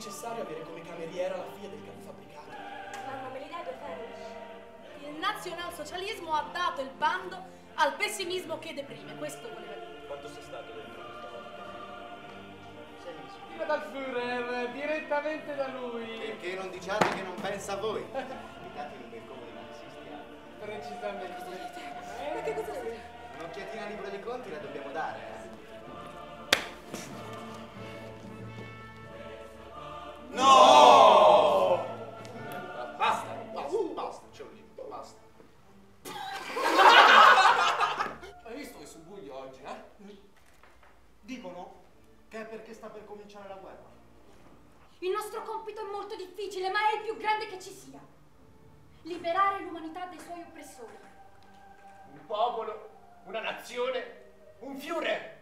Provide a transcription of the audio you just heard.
necessario avere come cameriera la figlia del capofabbricato. Mamma, me li dai 2 ferri? Il nazionalsocialismo ha dato il bando al pessimismo che deprime, questo voleva dire. Quanto sei stato dentro questa volta? 6 mesi. Ma dal Führer, direttamente da lui. Perché non diciate che non pensa a voi? Indicate un bel come dei marxisti. Precisamente. Ma che cosa sei? Un'occhiatina al libro dei conti la dobbiamo dare, No! Basta, c'è un limite, basta. Hai visto che sul buio oggi, eh? Dicono che è perché sta per cominciare la guerra. Il nostro compito è molto difficile, ma è il più grande che ci sia. Liberare l'umanità dai suoi oppressori. Un popolo, una nazione, un Führer.